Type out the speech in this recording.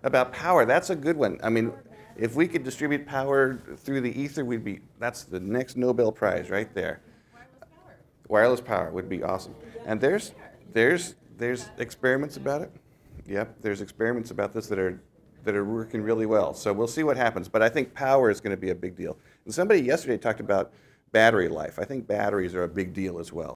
About power, that's a good one. I mean, if we could distribute power through the ether, that's the next Nobel Prize right there. Wireless power would be awesome. And there's experiments about it. Yep, there's experiments about this that are working really well. So we'll see what happens. But I think power is going to be a big deal. And somebody yesterday talked about battery life. I think batteries are a big deal as well.